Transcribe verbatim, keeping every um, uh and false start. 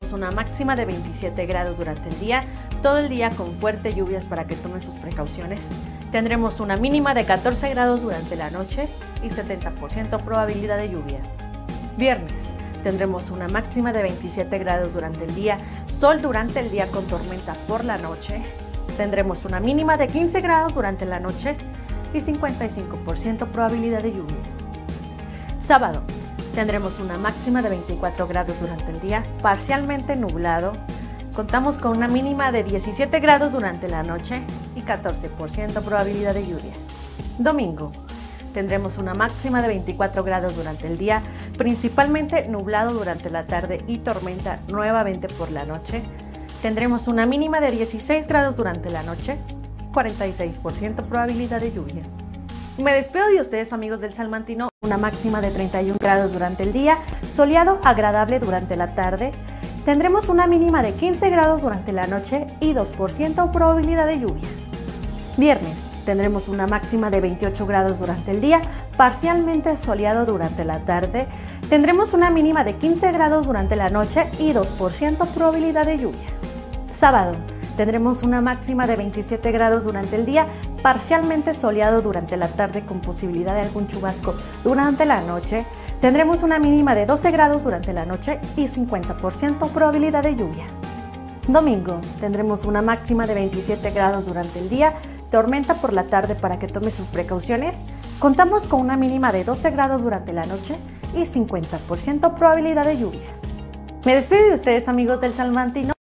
tendremos una máxima de veintisiete grados durante el día, todo el día con fuertes lluvias para que tomen sus precauciones. Tendremos una mínima de catorce grados durante la noche y setenta por ciento probabilidad de lluvia. Viernes, tendremos una máxima de veintisiete grados durante el día, sol durante el día con tormenta por la noche. Tendremos una mínima de quince grados durante la noche y cincuenta y cinco por ciento probabilidad de lluvia. Sábado, tendremos una máxima de veinticuatro grados durante el día, parcialmente nublado. Contamos con una mínima de diecisiete grados durante la noche y catorce por ciento probabilidad de lluvia. Domingo, tendremos una máxima de veinticuatro grados durante el día, principalmente nublado durante la tarde y tormenta nuevamente por la noche. Tendremos una mínima de dieciséis grados durante la noche y cuarenta y seis por ciento probabilidad de lluvia. Me despido de ustedes, amigos del Salmantino. Una máxima de treinta y un grados durante el día, soleado agradable durante la tarde. Tendremos una mínima de quince grados durante la noche y dos por ciento probabilidad de lluvia. Viernes, tendremos una máxima de veintiocho grados durante el día, parcialmente soleado durante la tarde. Tendremos una mínima de quince grados durante la noche y dos por ciento probabilidad de lluvia. Sábado, tendremos una máxima de veintisiete grados durante el día, parcialmente soleado durante la tarde con posibilidad de algún chubasco durante la noche. Tendremos una mínima de doce grados durante la noche y cincuenta por ciento probabilidad de lluvia. Domingo, tendremos una máxima de veintisiete grados durante el día, tormenta por la tarde para que tome sus precauciones. Contamos con una mínima de doce grados durante la noche y cincuenta por ciento probabilidad de lluvia. Me despido de ustedes, amigos del Salmantino.